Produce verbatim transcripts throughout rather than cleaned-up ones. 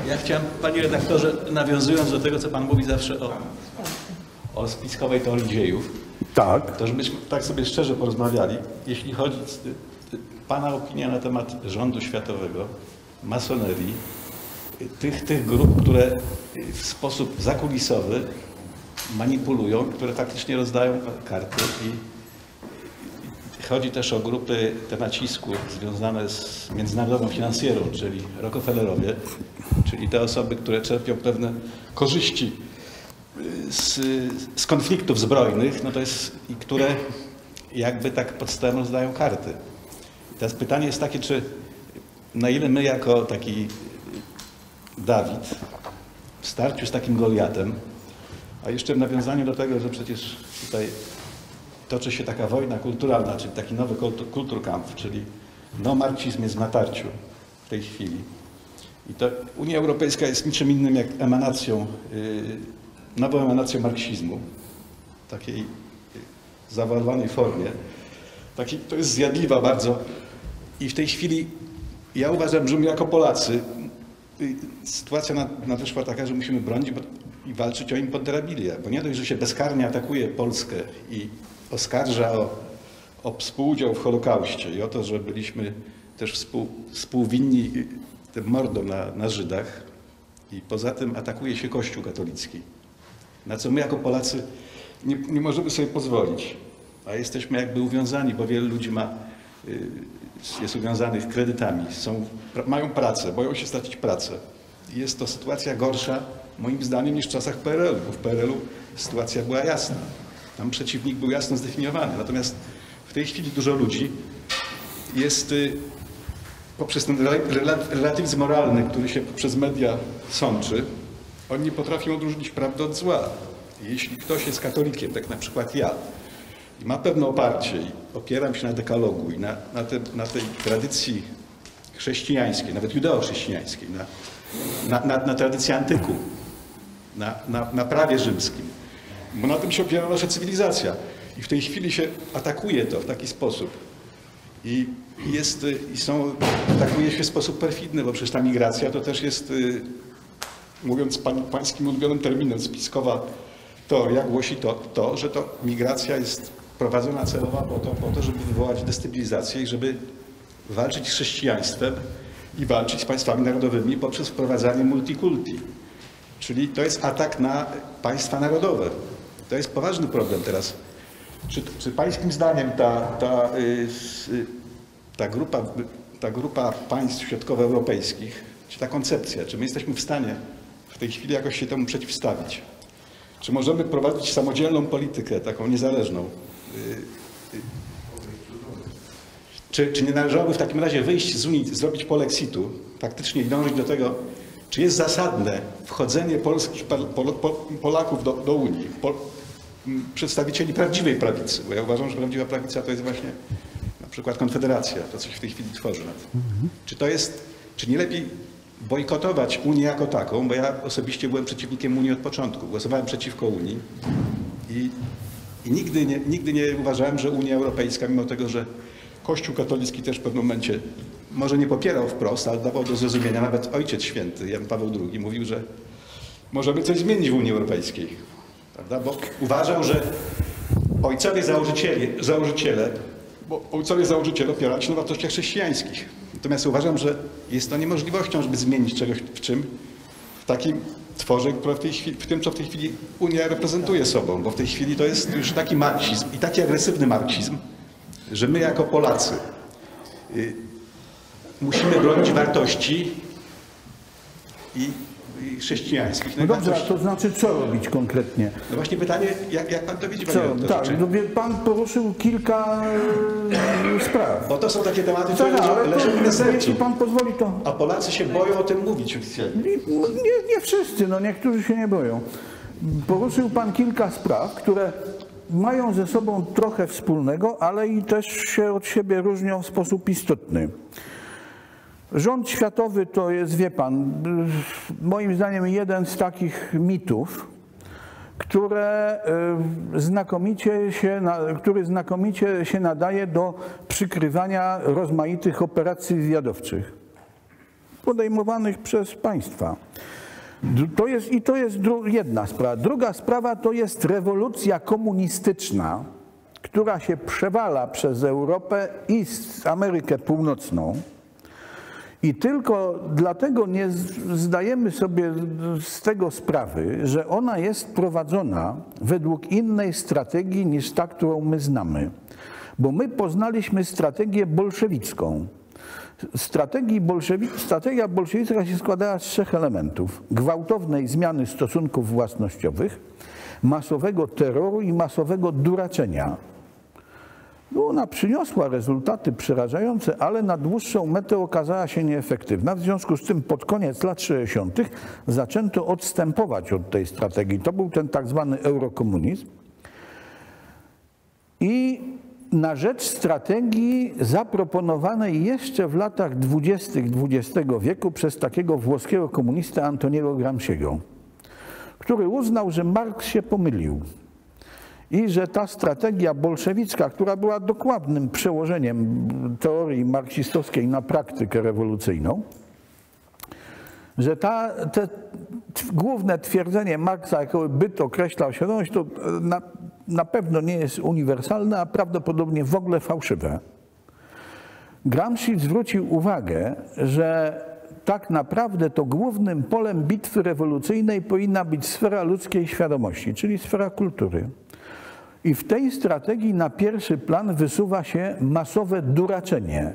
Ja chciałem, panie redaktorze, nawiązując do tego, co pan mówi zawsze o, o spiskowej teorii dziejów, tak. to żebyśmy tak sobie szczerze porozmawiali, jeśli chodzi pana opinia na temat rządu światowego, masonerii, tych, tych grup, które w sposób zakulisowy manipulują, które faktycznie rozdają karty i chodzi też o grupy te nacisku związane z międzynarodową finansjerą, czyli Rockefellerowie, czyli te osoby, które czerpią pewne korzyści z, z konfliktów zbrojnych, no to jest, i które jakby tak podstawą rozdają karty. I teraz pytanie jest takie, czy na ile my jako taki Dawid w starciu z takim Goliatem, a jeszcze w nawiązaniu do tego, że przecież tutaj toczy się taka wojna kulturalna, czyli taki nowy kulturkampf, czyli no marksizm jest w natarciu w tej chwili. I to Unia Europejska jest niczym innym jak emanacją, yy, nową emanacją marksizmu, w takiej zaawalowanej formie. Taki, to jest zjadliwa bardzo. I w tej chwili ja uważam, że my jako Polacy, yy, sytuacja nadeszła taka, że musimy bronić i walczyć o imponderabilię, bo nie dość, że się bezkarnie atakuje Polskę i oskarża o, o współudział w Holokauście i o to, że byliśmy też współ, współwinni tym mordom na, na Żydach i poza tym atakuje się Kościół katolicki, na co my jako Polacy nie, nie możemy sobie pozwolić, a jesteśmy jakby uwiązani, bo wielu ludzi ma, jest uwiązanych kredytami, są, mają pracę, boją się stracić pracę. I jest to sytuacja gorsza moim zdaniem niż w czasach P R L u, bo w P R L u sytuacja była jasna. Tam przeciwnik był jasno zdefiniowany. Natomiast w tej chwili dużo ludzi jest poprzez ten relatywizm moralny, który się przez media sączy, oni nie potrafią odróżnić prawdy od zła. Jeśli ktoś jest katolikiem, tak na przykład ja, i ma pewne oparcie i opieram się na dekalogu i na, na, te, na tej tradycji chrześcijańskiej, nawet judeo-chrześcijańskiej, na, na, na, na tradycji antyku, na, na, na prawie rzymskim, bo na tym się opiera nasza cywilizacja. I w tej chwili się atakuje to w taki sposób. I, jest, i są, atakuje się w sposób perfidny, bo przecież ta migracja to też jest, mówiąc pań, pańskim ulubionym terminem, spiskowa teoria głosi to, to, że to migracja jest prowadzona celowa po to, po to, żeby wywołać destabilizację i żeby walczyć z chrześcijaństwem i walczyć z państwami narodowymi poprzez wprowadzanie multikulti. Czyli to jest atak na państwa narodowe. To jest poważny problem teraz. Czy, czy pańskim zdaniem ta, ta, ta, grupa, ta grupa państw środkowoeuropejskich, czy ta koncepcja, czy my jesteśmy w stanie w tej chwili jakoś się temu przeciwstawić? Czy możemy prowadzić samodzielną politykę, taką niezależną? Czy, czy nie należałoby w takim razie wyjść z Unii, zrobić polexitu, faktycznie i dążyć do tego, czy jest zasadne wchodzenie polskich, Pol, Pol, Polaków do, do Unii, Pol, przedstawicieli prawdziwej prawicy, bo ja uważam, że prawdziwa prawica to jest właśnie na przykład Konfederacja, to co się w tej chwili tworzy. Mhm. Czy to jest, czy nie lepiej bojkotować Unię jako taką, bo ja osobiście byłem przeciwnikiem Unii od początku, głosowałem przeciwko Unii i, i nigdy, nie, nigdy nie uważałem, że Unia Europejska, mimo tego, że Kościół katolicki też w pewnym momencie może nie popierał wprost, ale dawał do zrozumienia, nawet Ojciec Święty, Jan Paweł drugi, mówił, że możemy coś zmienić w Unii Europejskiej. Prawda? Bo uważał, że ojcowie założyciele, założyciele, bo ojcowie założyciele opierają się na wartościach chrześcijańskich. Natomiast uważam, że jest to niemożliwością, żeby zmienić czegoś w czym, w takim tworze, które w, tej chwili, w tym, co w tej chwili Unia reprezentuje sobą, bo w tej chwili to jest już taki marksizm i taki agresywny marksizm, że my jako Polacy y, musimy bronić wartości i, i chrześcijańskich. No dobrze, a to znaczy co robić konkretnie? No właśnie pytanie, jak, jak pan to widzi? Co? Tak, no, pan poruszył kilka e, spraw. Bo to są takie tematy, które tak, leżą mi na sercu. Jeśli pan pozwoli, to... A Polacy się boją o tym mówić oficjalnie. Nie, nie, nie wszyscy, no niektórzy się nie boją. Poruszył pan kilka spraw, które mają ze sobą trochę wspólnego, ale i też się od siebie różnią w sposób istotny. Rząd światowy to jest, wie pan, moim zdaniem jeden z takich mitów, które znakomicie się, który znakomicie się nadaje do przykrywania rozmaitych operacji zwiadowczych. podejmowanych przez państwa. To jest, I to jest jedna sprawa. Druga sprawa to jest rewolucja komunistyczna, która się przewala przez Europę i Amerykę Północną. I tylko dlatego nie zdajemy sobie z tego sprawy, że ona jest prowadzona według innej strategii niż ta, którą my znamy. Bo my poznaliśmy strategię bolszewicką. Strategii bolszewi- strategia bolszewicka się składała z trzech elementów. Gwałtownej zmiany stosunków własnościowych, masowego terroru i masowego duraczenia. No, ona przyniosła rezultaty przerażające, ale na dłuższą metę okazała się nieefektywna. W związku z tym pod koniec lat sześćdziesiątych zaczęto odstępować od tej strategii. To był ten tak zwany eurokomunizm. I na rzecz strategii zaproponowanej jeszcze w latach dwudziestych dwudziestego wieku przez takiego włoskiego komunistę Antoniego Gramsciego, który uznał, że Marks się pomylił i że ta strategia bolszewicka, która była dokładnym przełożeniem teorii marksistowskiej na praktykę rewolucyjną, że ta, te główne twierdzenie Marksa, jakoby byt określał świadomość, to na, na pewno nie jest uniwersalne, a prawdopodobnie w ogóle fałszywe. Gramsci zwrócił uwagę, że tak naprawdę to głównym polem bitwy rewolucyjnej powinna być sfera ludzkiej świadomości, czyli sfera kultury. I w tej strategii na pierwszy plan wysuwa się masowe duraczenie.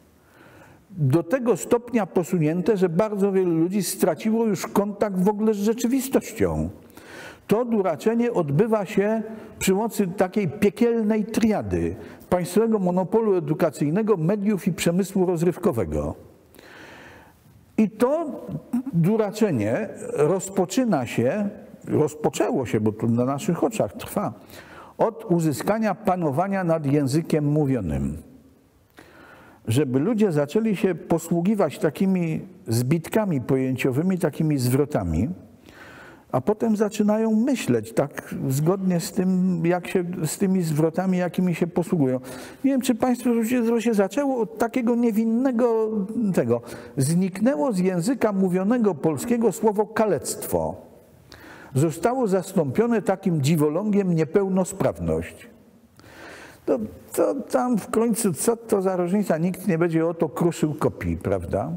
Do tego stopnia posunięte, że bardzo wielu ludzi straciło już kontakt w ogóle z rzeczywistością. To duraczenie odbywa się przy pomocy takiej piekielnej triady państwowego monopolu edukacyjnego, mediów i przemysłu rozrywkowego. I to duraczenie rozpoczyna się, rozpoczęło się, bo to na naszych oczach trwa, od uzyskania panowania nad językiem mówionym. Żeby ludzie zaczęli się posługiwać takimi zbitkami pojęciowymi, takimi zwrotami, a potem zaczynają myśleć tak zgodnie z tym, jak się, z tymi zwrotami, jakimi się posługują. Nie wiem, czy Państwo to się zaczęło od takiego niewinnego tego. Zniknęło z języka mówionego polskiego słowo kalectwo. Zostało zastąpione takim dziwolągiem niepełnosprawność. To, to tam w końcu, co to za różnica? Nikt nie będzie o to kruszył kopii, prawda?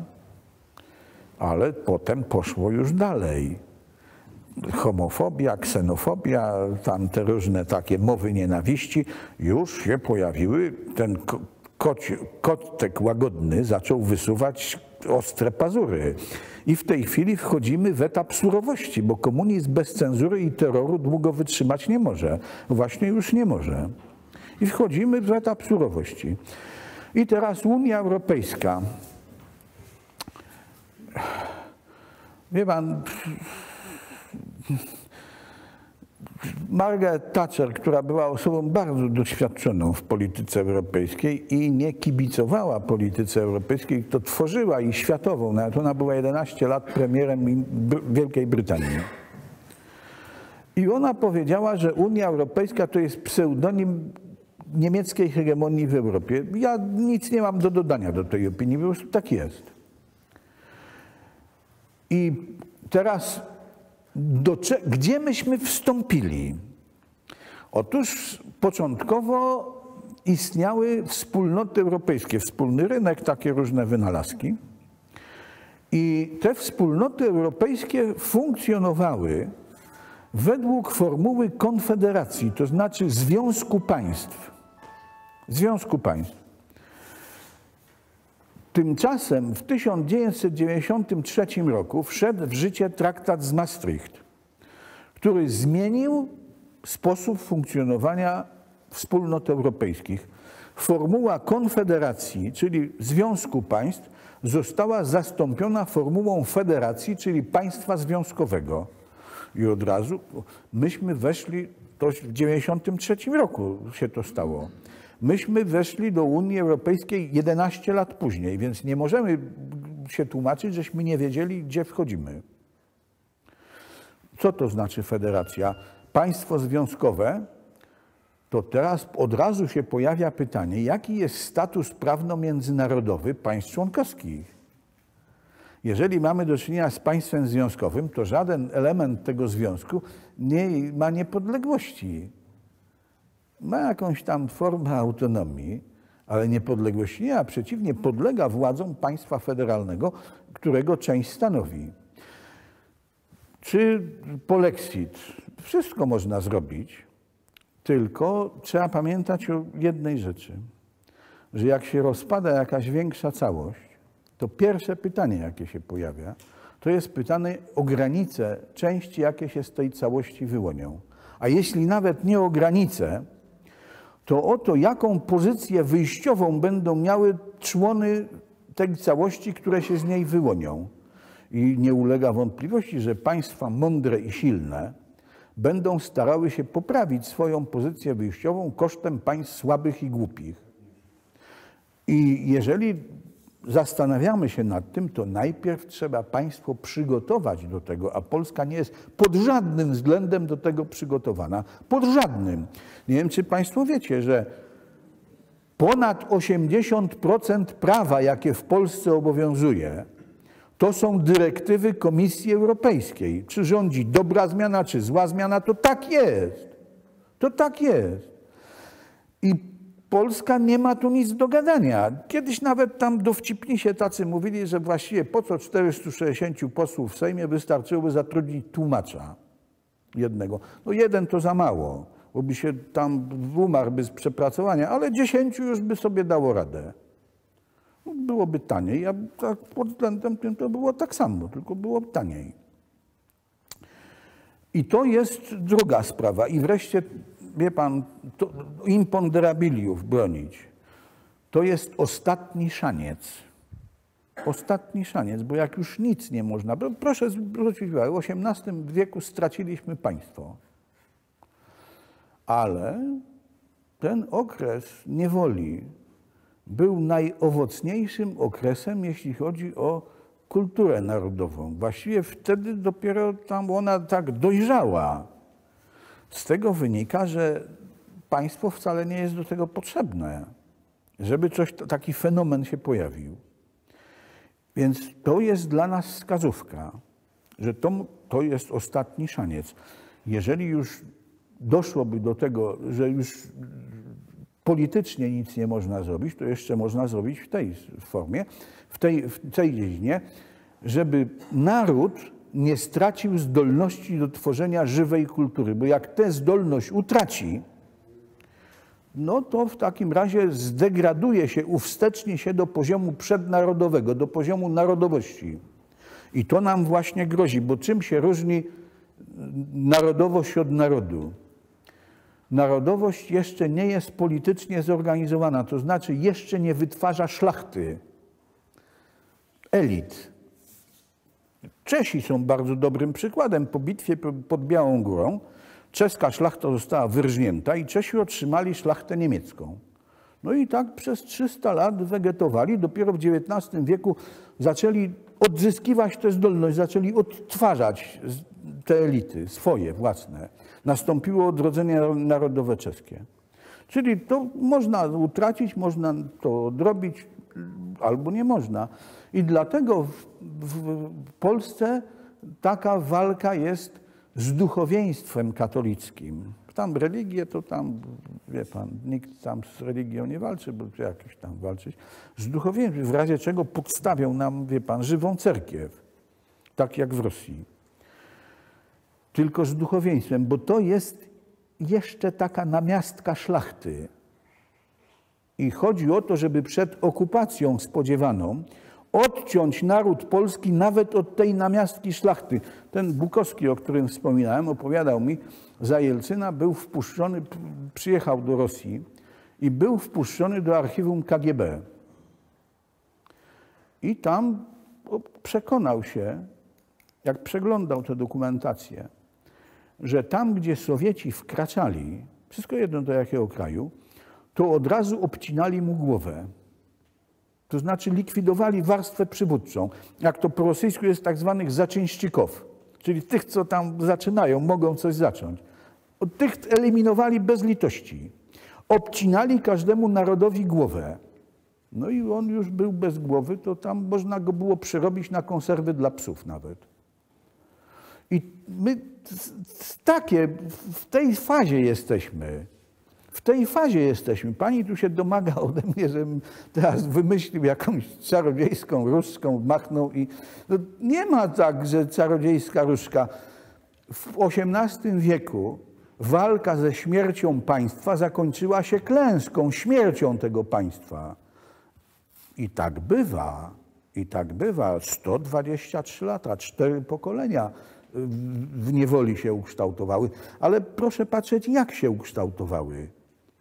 Ale potem poszło już dalej. Homofobia, ksenofobia, tam te różne takie mowy nienawiści, już się pojawiły. Ten koci, kotek łagodny zaczął wysuwać ostre pazury. I w tej chwili wchodzimy w etap surowości, bo komunizm bez cenzury i terroru długo wytrzymać nie może. Właśnie już nie może. I wchodzimy w etap surowości. I teraz Unia Europejska. Wie pan, Margaret Thatcher, która była osobą bardzo doświadczoną w polityce europejskiej i nie kibicowała polityce europejskiej, to tworzyła i światową, nawet ona była jedenaście lat premierem Wielkiej Brytanii. I ona powiedziała, że Unia Europejska to jest pseudonim niemieckiej hegemonii w Europie. Ja nic nie mam do dodania do tej opinii, po prostu tak jest. I teraz do, gdzie myśmy wstąpili? Otóż początkowo istniały wspólnoty europejskie, wspólny rynek, takie różne wynalazki. I te wspólnoty europejskie funkcjonowały według formuły konfederacji, to znaczy Związku Państw. Związku Państw. Tymczasem w tysiąc dziewięćset dziewięćdziesiątym trzecim roku wszedł w życie traktat z Maastricht, który zmienił sposób funkcjonowania wspólnot europejskich. Formuła konfederacji, czyli Związku Państw, została zastąpiona formułą federacji, czyli państwa związkowego. I od razu myśmy weszli, to w dziewięćdziesiątym trzecim roku się to stało. Myśmy weszli do Unii Europejskiej jedenaście lat później, więc nie możemy się tłumaczyć, żeśmy nie wiedzieli, gdzie wchodzimy. Co to znaczy federacja? Państwo związkowe, to teraz od razu się pojawia pytanie, jaki jest status prawno-międzynarodowy państw członkowskich? Jeżeli mamy do czynienia z państwem związkowym, to żaden element tego związku nie ma niepodległości. Ma jakąś tam formę autonomii, ale niepodległości nie, a przeciwnie, podlega władzom państwa federalnego, którego część stanowi. Czy polexit? Wszystko można zrobić, tylko trzeba pamiętać o jednej rzeczy, że jak się rozpada jakaś większa całość, to pierwsze pytanie, jakie się pojawia, to jest pytanie o granice części, jakie się z tej całości wyłonią. A jeśli nawet nie o granice, to o to, jaką pozycję wyjściową będą miały człony tej całości, które się z niej wyłonią. I nie ulega wątpliwości, że państwa mądre i silne będą starały się poprawić swoją pozycję wyjściową kosztem państw słabych i głupich. I jeżeli zastanawiamy się nad tym, to najpierw trzeba państwo przygotować do tego, a Polska nie jest pod żadnym względem do tego przygotowana. Pod żadnym. Nie wiem, czy państwo wiecie, że ponad osiemdziesiąt procent prawa, jakie w Polsce obowiązuje, to są dyrektywy Komisji Europejskiej. Czy rządzi dobra zmiana, czy zła zmiana, to tak jest. To tak jest. I Polska nie ma tu nic do gadania. Kiedyś nawet tam dowcipni tacy mówili, że właściwie po co czterystu sześćdziesięciu posłów w Sejmie wystarczyłoby zatrudnić tłumacza jednego. No jeden to za mało, bo by się tam umarłby z przepracowania, ale dziesięciu już by sobie dało radę. Byłoby taniej, a pod względem tym to było tak samo, tylko było taniej. I to jest druga sprawa. I wreszcie, wie pan, to imponderabiliów bronić. To jest ostatni szaniec. Ostatni szaniec, bo jak już nic nie można, proszę zwrócić uwagę, w osiemnastym wieku straciliśmy państwo. Ale ten okres niewoli był najowocniejszym okresem, jeśli chodzi o kulturę narodową. Właściwie wtedy dopiero tam ona tak dojrzała. Z tego wynika, że państwo wcale nie jest do tego potrzebne, żeby coś, taki fenomen się pojawił. Więc to jest dla nas wskazówka, że to, to jest ostatni szaniec. Jeżeli już doszłoby do tego, że już politycznie nic nie można zrobić, to jeszcze można zrobić w tej formie, w tej, w tej dziedzinie, żeby naród nie stracił zdolności do tworzenia żywej kultury, bo jak tę zdolność utraci, no to w takim razie zdegraduje się, uwstecznie się do poziomu przednarodowego, do poziomu narodowości. I to nam właśnie grozi, bo czym się różni narodowość od narodu? Narodowość jeszcze nie jest politycznie zorganizowana, to znaczy jeszcze nie wytwarza szlachty, elit. Czesi są bardzo dobrym przykładem. Po bitwie pod Białą Górą czeska szlachta została wyrżnięta i Czesi otrzymali szlachtę niemiecką. No i tak przez trzysta lat wegetowali. Dopiero w dziewiętnastym wieku zaczęli odzyskiwać tę zdolność, zaczęli odtwarzać te elity, swoje, własne. Nastąpiło odrodzenie narodowe czeskie. Czyli to można utracić, można to odrobić, albo nie można. I dlatego w, w Polsce taka walka jest z duchowieństwem katolickim. Tam religię, to tam, wie pan, nikt tam z religią nie walczy, bo jakieś tam walczyć. Z duchowieństwem, w razie czego podstawią nam, wie pan, żywą cerkiew, tak jak w Rosji. Tylko z duchowieństwem, bo to jest jeszcze taka namiastka szlachty. I chodzi o to, żeby przed okupacją spodziewaną odciąć naród polski nawet od tej namiastki szlachty. Ten Bukowski, o którym wspominałem, opowiadał mi, za Jelcyna był wpuszczony, przyjechał do Rosji i był wpuszczony do archiwum K G B. I tam przekonał się, jak przeglądał tę dokumentację, że tam, gdzie Sowieci wkraczali, wszystko jedno do jakiego kraju, to od razu obcinali mu głowę. To znaczy likwidowali warstwę przywódczą. Jak to po rosyjsku jest tak zwanych zaczyńszczyków, czyli tych, co tam zaczynają, mogą coś zacząć. Od tych eliminowali bez litości. Obcinali każdemu narodowi głowę. No i on już był bez głowy, to tam można go było przerobić na konserwy dla psów nawet. I my takie, w tej fazie jesteśmy. W tej fazie jesteśmy. Pani tu się domaga ode mnie, żebym teraz wymyślił jakąś czarodziejską różdżką, machnął i... No nie ma tak, że czarodziejska różdżka. W osiemnastym wieku walka ze śmiercią państwa zakończyła się klęską, śmiercią tego państwa. I tak bywa. I tak bywa. sto dwadzieścia trzy lata, cztery pokolenia w niewoli się ukształtowały. Ale proszę patrzeć, jak się ukształtowały.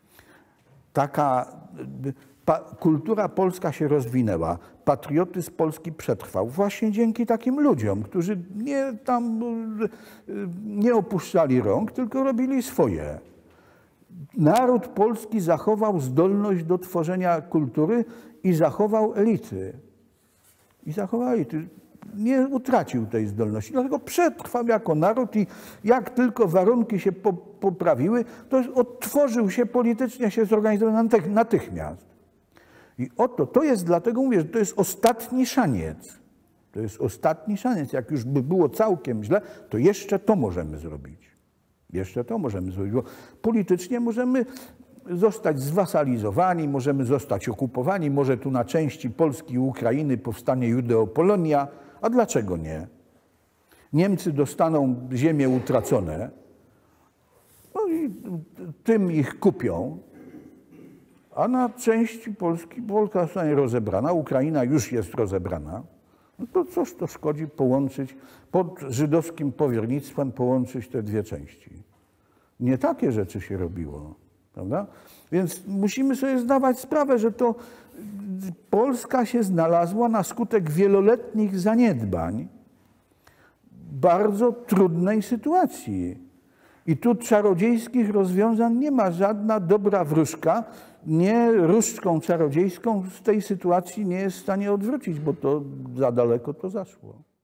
Taka pa, kultura polska się rozwinęła, patriotyzm polski przetrwał właśnie dzięki takim ludziom, którzy nie, tam, nie opuszczali rąk, tylko robili swoje. Naród polski zachował zdolność do tworzenia kultury i zachował elity. I zachował elity. Nie utracił tej zdolności, dlatego przetrwał jako naród i jak tylko warunki się po, poprawiły, to odtworzył się politycznie, się zorganizował natychmiast. I oto, to jest, dlatego mówię, że to jest ostatni szaniec. To jest ostatni szaniec. Jak już by było całkiem źle, to jeszcze to możemy zrobić. Jeszcze to możemy zrobić, bo politycznie możemy zostać zwasalizowani, możemy zostać okupowani, może tu na części Polski i Ukrainy powstanie Judeo-Polonia. A dlaczego nie? Niemcy dostaną ziemię utracone, no i tym ich kupią, a na części Polski Polska zostanie rozebrana, Ukraina już jest rozebrana. No to cóż to szkodzi połączyć, pod żydowskim powiernictwem połączyć te dwie części. Nie takie rzeczy się robiło, prawda? Więc musimy sobie zdawać sprawę, że to Polska się znalazła na skutek wieloletnich zaniedbań w bardzo trudnej sytuacji. I tu czarodziejskich rozwiązań nie ma. Żadna dobra wróżka, nie różdżką czarodziejską z tej sytuacji nie jest w stanie odwrócić, bo to za daleko to zaszło.